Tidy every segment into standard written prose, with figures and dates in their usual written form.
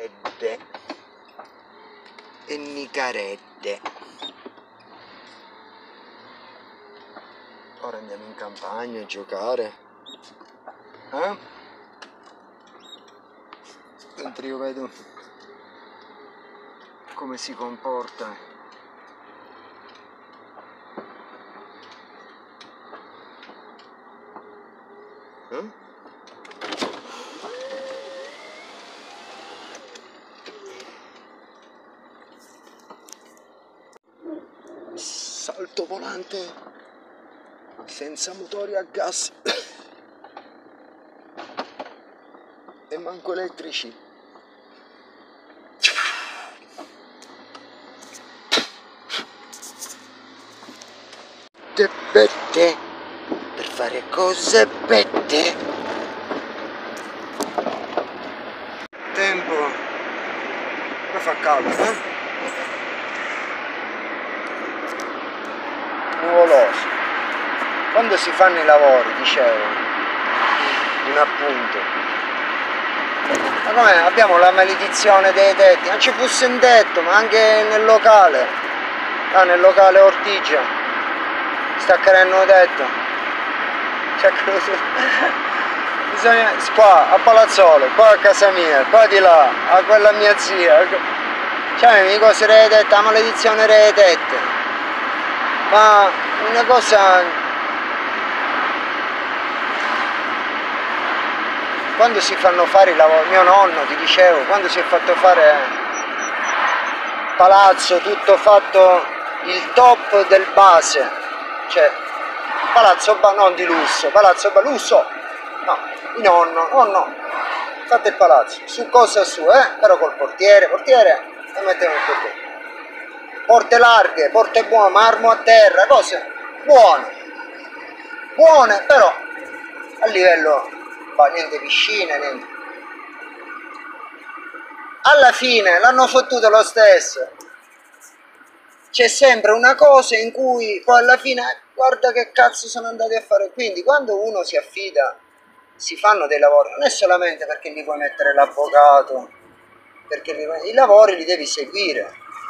nicaredde e nicaredde. Ora andiamo in campagna a giocare, mentre io vedo come si comporta. Salto volante senza motori a gas e manco elettrici. Bette per fare cose bette. Tempo, ora fa caldo, nuvoloso. Quando si fanno i lavori, dicevo, un appunto, ma com'è? Abbiamo la maledizione dei tetti, non ci fosse un tetto, ma anche nel locale, nel locale Ortigia, sta cadendo un tetto, cioè, bisogna, qua a Palazzolo, qua a casa mia, qua di là, a quella mia zia, cioè mi cose dei tetti, la maledizione dei tetti, ma una cosa... Quando si fanno fare i lavori, mio nonno, ti dicevo, quando si è fatto fare palazzo, tutto fatto il top del base, cioè palazzo non di lusso, palazzo lusso, no, di nonno, fatto il palazzo, su cosa sua, però col portiere, e mettevo il portiere, porte larghe, porte buone, marmo a terra, cose buone, però a livello... niente piscine, niente. Alla fine l'hanno fottuto lo stesso. C'è sempre una cosa in cui poi alla fine guarda che cazzo sono andati a fare. Quindi quando uno si affida, si fanno dei lavori, non è solamente perché gli puoi mettere l'avvocato, perché i lavori li devi seguire,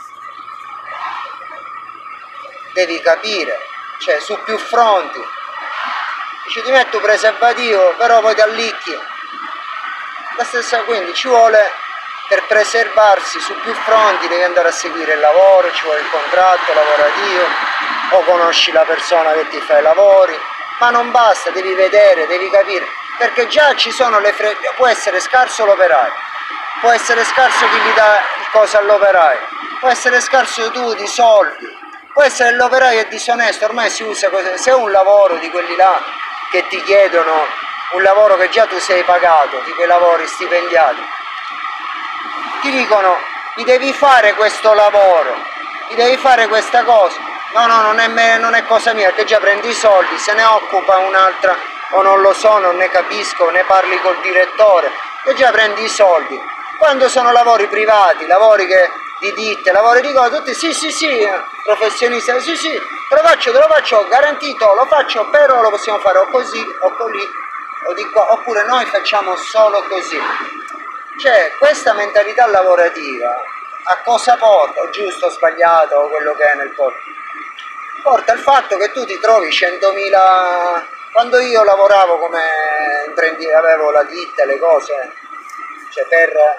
devi capire, cioè su più fronti. Dici ti metto preservativo, però poi ti allicchi. La stessa, quindi ci vuole, per preservarsi su più fronti devi andare a seguire il lavoro, ci vuole il contratto lavorativo, o conosci la persona che ti fa i lavori, ma non basta, devi vedere, devi capire, perché già ci sono le può essere scarso l'operaio, può essere scarso chi gli dà il coso all'operaio, può essere scarso tu di soldi, può essere l'operaio è disonesto, ormai si usa così, se è un lavoro di quelli là che ti chiedono un lavoro che già tu sei pagato, di quei lavori stipendiati, ti dicono ti devi fare questo lavoro, ti devi fare questa cosa, no non è cosa mia, perché già prendi i soldi, se ne occupa un'altra, o non lo so, non ne capisco, ne parli col direttore, e già prendi i soldi. Quando sono lavori privati, lavori che di ditte, lavori di cose, tutti sì, professionista, sì, te lo faccio garantito, lo faccio, però lo possiamo fare o così, o così, o di qua, oppure noi facciamo solo così. Cioè, questa mentalità lavorativa a cosa porta? Giusto o sbagliato, o quello che è nel porto? Porta al fatto che tu ti trovi 100.000... Quando io lavoravo come imprenditore, avevo la ditta, le cose, cioè per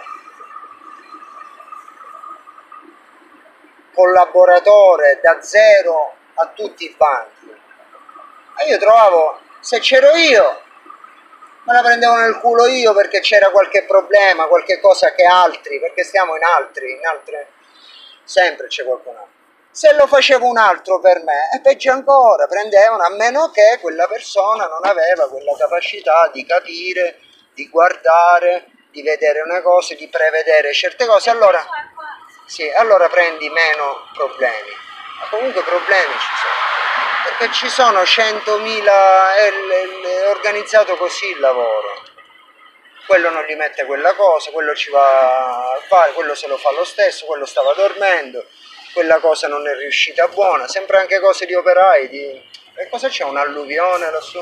collaboratore da zero a tutti i banchi, e io trovavo, se c'ero io me la prendevo nel culo io perché c'era qualche problema, qualche cosa che altri, perché stiamo in altre sempre c'è qualcun altro. Se lo facevo un altro per me, è peggio ancora, prendevano, a meno che quella persona non aveva quella capacità di capire, di guardare, di vedere una cosa, di prevedere certe cose, allora sì, allora prendi meno problemi. Ma comunque problemi ci sono, perché ci sono 100.000, è organizzato così il lavoro. Quello non gli mette quella cosa, quello ci va a fare, quello se lo fa lo stesso, quello stava dormendo, quella cosa non è riuscita buona, sempre anche cose di operai, e cosa c'è, un'alluvione lassù?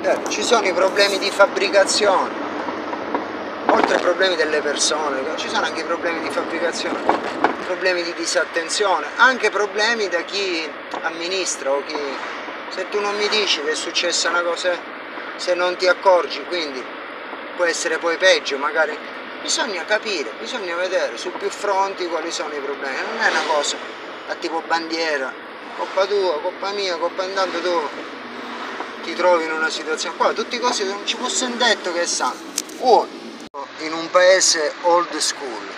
Ci sono i problemi di fabbricazione, oltre ai problemi delle persone, ci sono anche i problemi di fabbricazione, problemi di disattenzione, anche problemi da chi amministra o chi... Se tu non mi dici che è successa una cosa, se non ti accorgi, quindi può essere poi peggio, magari bisogna capire, bisogna vedere su più fronti quali sono i problemi, non è una cosa a tipo bandiera, colpa tua, colpa mia, colpa intanto tu ti trovi in una situazione qua, tutte cose che non ci fosse detto che sanno. In un paese old school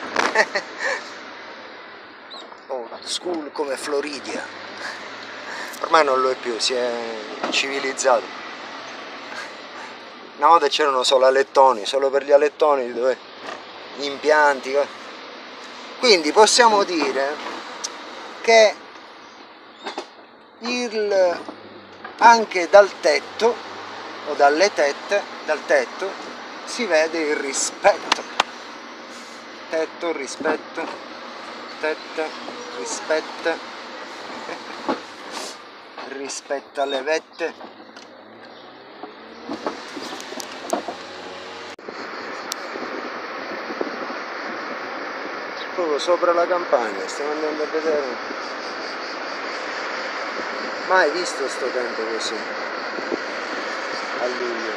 old school come Floridia, ormai non lo è più, si è civilizzato. Una volta c'erano solo alettoni, solo per gli alettoni dove gli impianti, quindi possiamo dire che anche dal tetto o dalle tette, dal tetto si vede il rispetto. Tetto, rispetto, tette, rispetta, rispetta le vette. Proprio sopra la campagna, stiamo andando a vedere. Mai visto sto tempo così a luglio.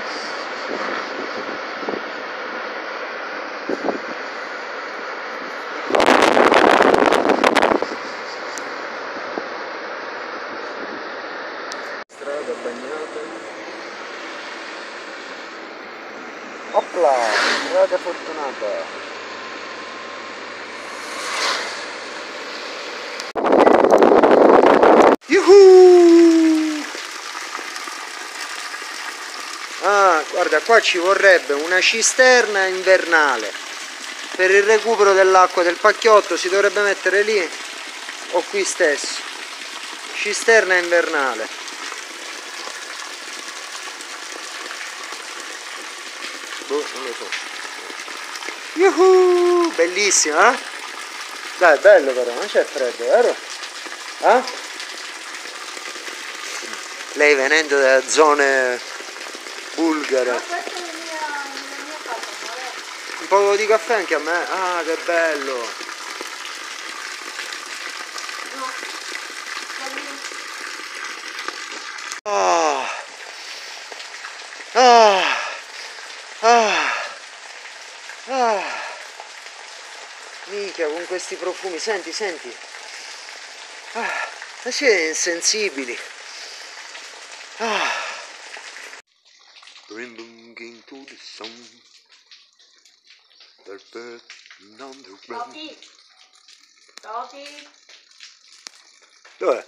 Strada bagnata. Opla, strada fortunata. Ah, guarda, qua ci vorrebbe una cisterna invernale per il recupero dell'acqua del pacchiotto, si dovrebbe mettere lì o qui stesso. Cisterna invernale. Boh, non lo so. Yuhu! Bellissima, eh? Dai, bello però, non c'è freddo, vero? Eh? Lei venendo da zone bulgare. Un po' di caffè anche a me? Ah, che bello! Ah, ah, ah, ah. Minchia, con questi profumi, senti, senti. Ah, ma siete insensibili. Ah. Bring into the sun. Topi. Topi. Dov'è?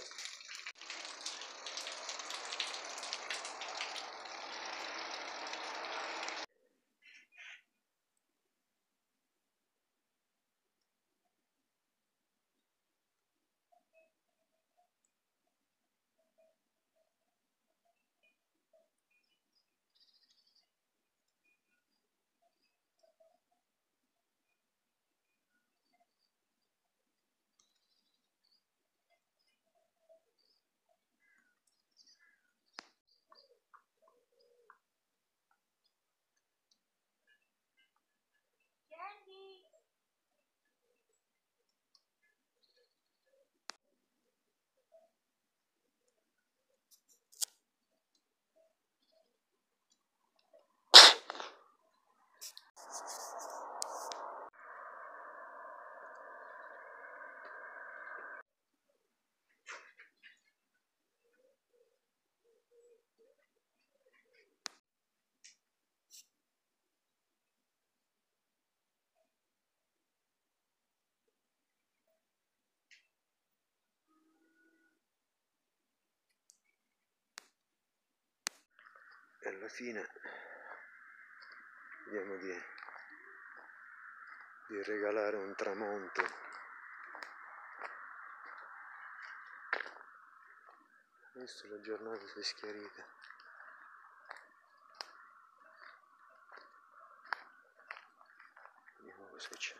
E alla fine vediamo di regalare un tramonto. Adesso la giornata si è schiarita. Vediamo cosa c'è.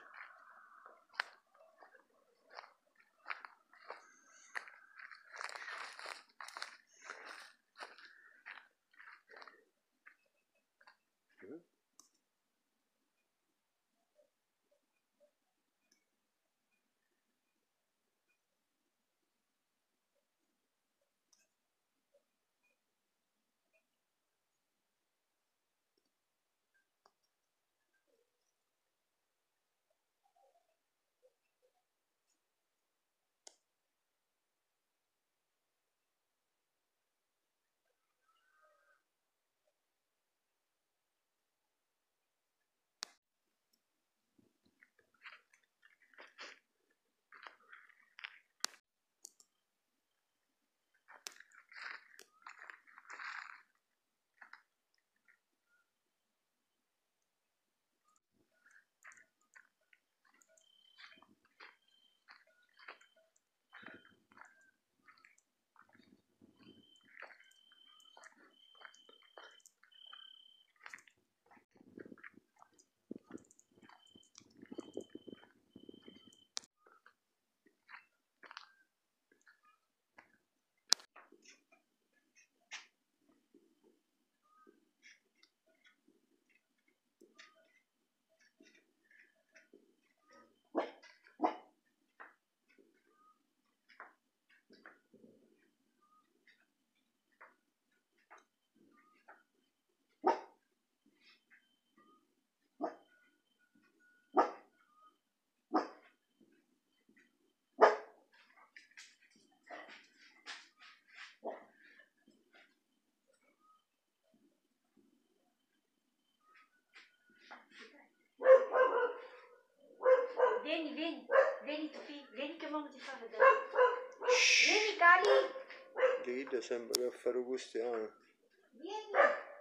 Vieni, vieni, vieni Tofi, vieni che mamma ti fa vedere. Vieni cari. Guido sembra che fare questione. Vieni.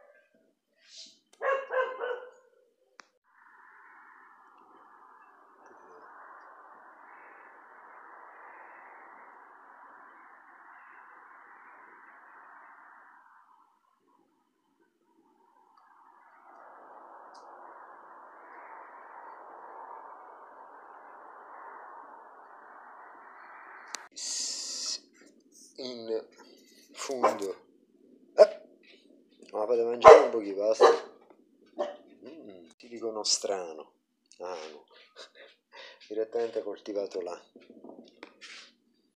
In fondo ma fate mangiare un po' di pasta. Ti dicono strano, no. Direttamente coltivato là.